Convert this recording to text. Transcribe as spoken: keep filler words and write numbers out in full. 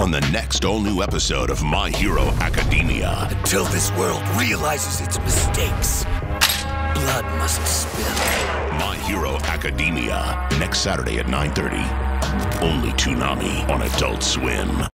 on the next all-new episode of My Hero Academia. Until this world realizes its mistakes, blood must spill. My Hero Academia, next Saturday at nine thirty. Only Toonami on Adult Swim.